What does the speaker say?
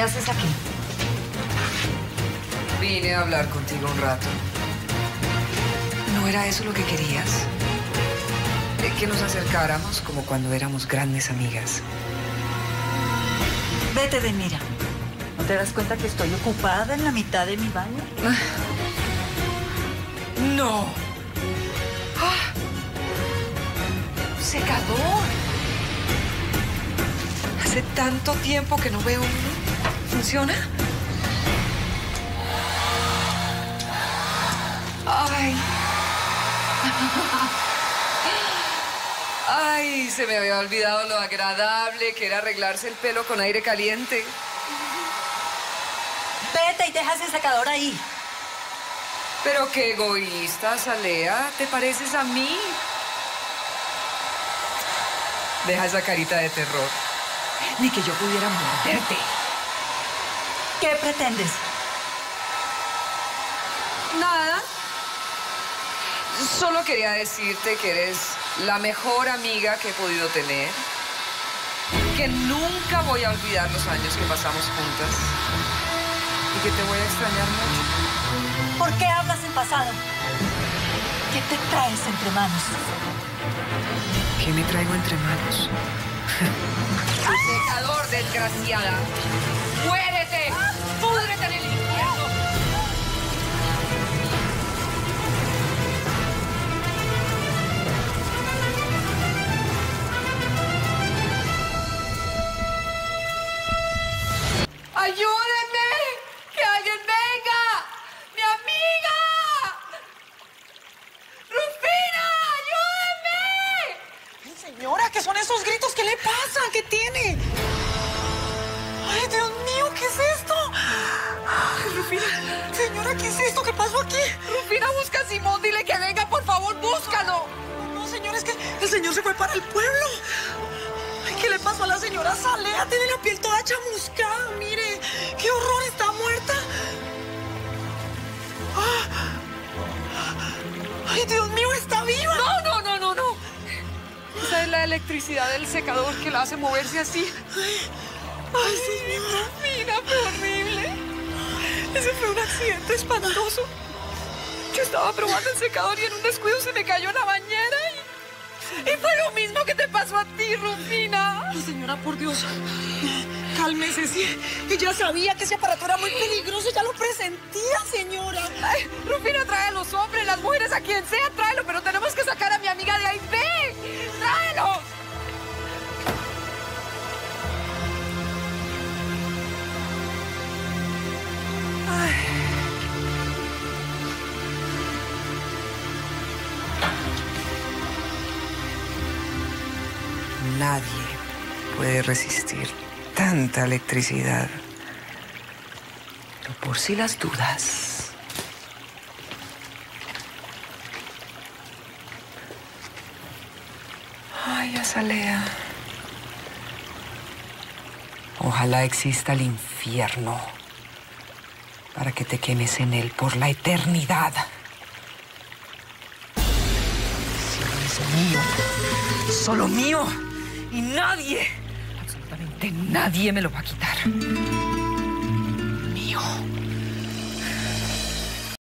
¿Qué haces aquí? Vine a hablar contigo un rato. ¿No era eso lo que querías? Que nos acercáramos como cuando éramos grandes amigas. Vete, Denira. ¿No te das cuenta que estoy ocupada en la mitad de mi baño? ¡No! ¡Ah! ¡Secador! Hace tanto tiempo que no veo uno. ¿Funciona? ¡Ay! ¡Ay! Se me había olvidado lo agradable que era arreglarse el pelo con aire caliente. Vete y deja ese secador ahí. Pero qué egoísta, Salea. ¿Te pareces a mí? Deja esa carita de terror. Ni que yo pudiera morderte. ¿Qué pretendes? Nada. Solo quería decirte que eres la mejor amiga que he podido tener. Que nunca voy a olvidar los años que pasamos juntas. Y que te voy a extrañar mucho. ¿Por qué hablas en pasado? ¿Qué te traes entre manos? ¿Qué me traigo entre manos? ¡Secador, desgraciada! ¡Muérete! ¡Púdrete en el infierno! ¡Ayúdenme! ¡Que alguien venga! ¡Mi amiga! ¡Rufina! ¡Ayúdenme! Señora, ¿qué son esos gritos? ¿Qué le pasa? ¿Qué tiene? ¡Ay, Dios mío! ¿Qué es esto? Ay, Rufina, señora, ¿qué es esto? ¿Qué pasó aquí? Rufina, busca a Simón. Dile que venga, por favor, búscalo. No, señora, es que el señor se fue para el pueblo. Ay, ¿qué le pasó a la señora Salea? Tiene la piel toda chamuscada, mire. ¡Qué horror! Está muerta. ¡Ay, Dios mío! ¡Está viva! No. Esa es la electricidad del secador que la hace moverse así. ¡Ay, señora! Rufina, fue horrible. Ese fue un accidente espantoso. Yo estaba probando el secador y en un descuido se me cayó en la bañera y fue lo mismo que te pasó a ti, Rufina. Ay, señora, por Dios. Cálmese, sí. Ella sabía que ese aparato era muy peligroso. Ya lo presentía, señora. Ay, Rufina, trae a los hombres, las mujeres, a quien sea, tráelo, pero tenemos que sacar a mi amiga de ahí. ¡Ve! ¡Tráelos! Nadie puede resistir tanta electricidad. Pero por si las dudas. Ay, Azalea. Ojalá exista el infierno para que te quemes en él por la eternidad. Solo mío. Y nadie, absolutamente nadie me lo va a quitar.